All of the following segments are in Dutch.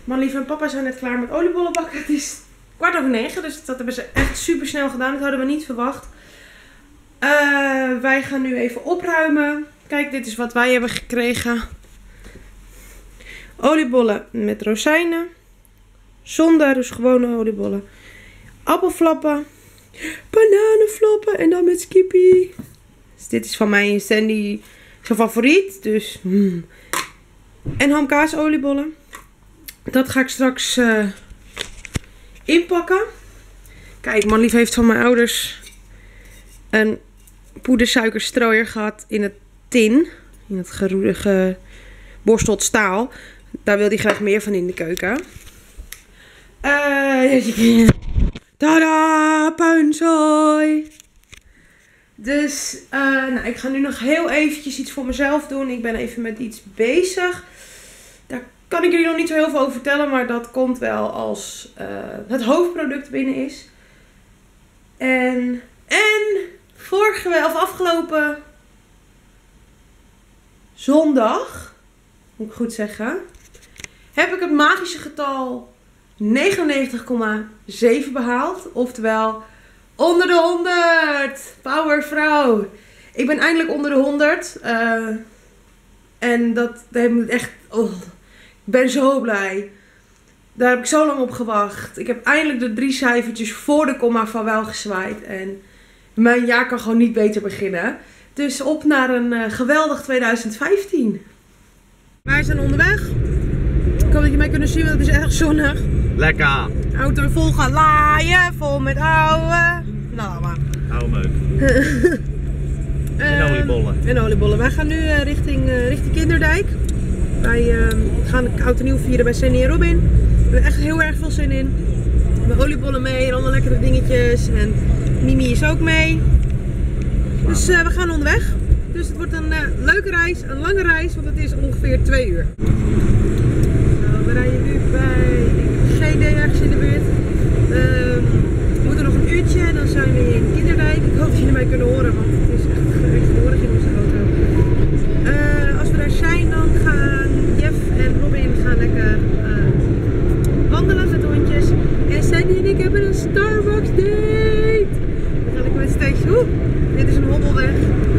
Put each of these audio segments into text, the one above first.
Manlief en papa zijn net klaar met oliebollen bakken. Het is 9:15, dus dat hebben ze echt super snel gedaan. Dat hadden we niet verwacht. Wij gaan nu even opruimen. Kijk, dit is wat wij hebben gekregen. Oliebollen met rozijnen. Zonder, dus gewone oliebollen. Appelflappen. Bananenflappen en dan met skippy. Dus dit is van mij en Sandy zijn favoriet. Dus, En hamkaas oliebollen. Dat ga ik straks inpakken. Kijk, Manlief heeft van mijn ouders een poedersuikerstrooier gehad in het tin. In het geborsteld staal. Daar wil hij graag meer van in de keuken. Tada, puinzooi! Dus, ik ga nu nog heel eventjes iets voor mezelf doen. Ik ben even met iets bezig. Daar kan ik jullie nog niet zo heel veel over vertellen. Maar dat komt wel als het hoofdproduct binnen is. En afgelopen zondag, moet ik goed zeggen, heb ik het magische getal 99,7 behaald. Oftewel, onder de 100. Powervrouw. Ik ben eindelijk onder de 100. En dat heeft me echt... Oh, ik ben zo blij. Daar heb ik zo lang op gewacht. Ik heb eindelijk de 3 cijfertjes voor de komma van wel gezwaaid. En mijn jaar kan gewoon niet beter beginnen. Dus op naar een geweldig 2015. Wij zijn onderweg. Ik hoop dat je mij kunt zien, want het is erg zonnig. Lekker! Auto vol gaan laaien, vol met ouwe. Nou, maar. Oude meuk. En oliebollen. En oliebollen. Wij gaan nu richting Kinderdijk. Wij gaan oud en nieuw vieren bij Sandy en Robin. We hebben echt heel erg veel zin in. We hebben oliebollen mee en alle lekkere dingetjes. En Mimi is ook mee. Dus we gaan onderweg. Dus het wordt een leuke reis, een lange reis, want het is ongeveer 2 uur. Nou, we rijden nu bij GD ergens in de buurt. We moeten nog een uurtje en dan zijn we in Kinderdijk. Ik hoop dat jullie mij kunnen horen, want het is echt gehoord in onze auto. Als we daar zijn, dan gaan Jeff en Robin lekker wandelen met de hondjes. En Sandy en ik hebben een Starbucks date. We gaan lekker met een steentje. Dit is een hobbelweg.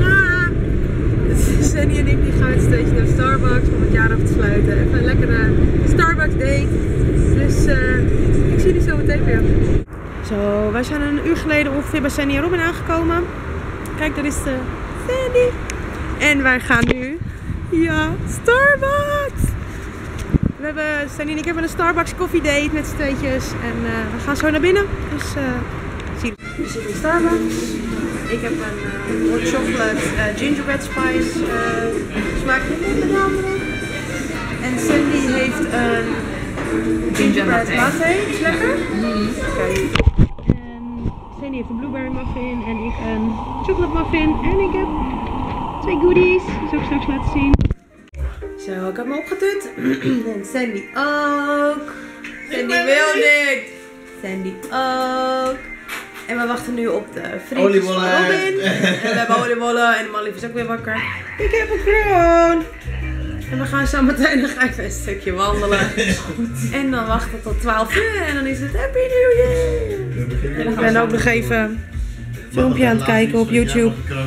Sandy en ik gaan het steeds naar Starbucks om het jaar af te sluiten. Even een lekkere Starbucks date. Dus ik zie jullie zo meteen weer. Zo, wij zijn een uur geleden ongeveer bij Sandy en Robin aangekomen. Kijk, daar is de Sandy. En wij gaan nu, Starbucks! Sandy en ik hebben een Starbucks koffiedate met z'n tweetjes. En we gaan zo naar binnen. Dus zie je. We zitten in Starbucks. Ik heb een hot chocolate gingerbread spice smaakje met andere. En Sandy heeft een gingerbread latte. Is lekker? Kijk. En Sandy heeft een blueberry muffin en ik een chocolate muffin. En ik heb 2 goodies. Die zal ik straks laten zien. Zo, ik heb me opgetut. En Sandy ook. Sandy wil niet. Sandy ook. En we wachten nu op de vriendjes van Robin. En we hebben oliebollen en Manlief is ook weer wakker. Ik heb een kroon. En we gaan zo meteen nog even een stukje wandelen. En dan wachten we tot 12 uur en dan is het Happy New Year. En ik ben ook nog even een filmpje aan het kijken op YouTube. En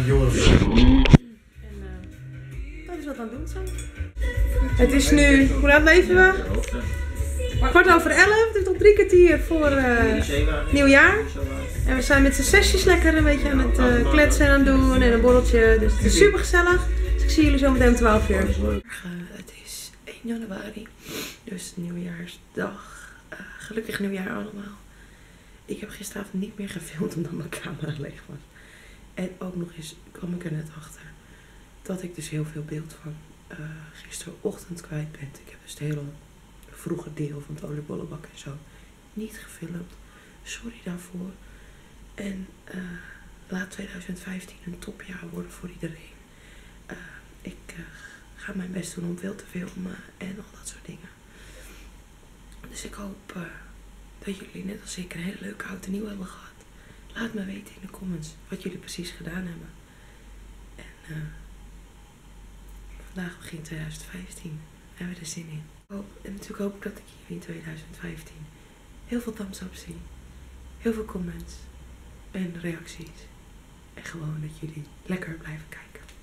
dat is wat we aan het doen zijn. Het is nu, hoe laat leven we? 11:15. Het is nog 3 kwartier voor nieuwjaar. En we zijn met z'n 6'jes lekker een beetje aan het kletsen en aan het doen en een borreltje. Dus het is super gezellig. Dus ik zie jullie zo meteen om 12 uur. Het is 1 januari, dus nieuwjaarsdag. Gelukkig nieuwjaar allemaal. Ik heb gisteravond niet meer gefilmd omdat mijn camera leeg was. En ook nog eens kwam ik er net achter dat ik dus heel veel beeld van gisterochtend kwijt ben. Ik heb dus het hele vroege deel van het oliebollenbak en zo niet gefilmd. Sorry daarvoor. En laat 2015 een topjaar worden voor iedereen. Ik ga mijn best doen om veel te filmen en al dat soort dingen. Dus ik hoop dat jullie net als ik een hele leuke oud en nieuw hebben gehad. Laat me weten in de comments wat jullie precies gedaan hebben. En vandaag begint 2015. We hebben er zin in. En natuurlijk hoop ik dat ik hier in 2015 heel veel thumbs up zie. Heel veel comments en reacties. En gewoon dat jullie lekker blijven kijken.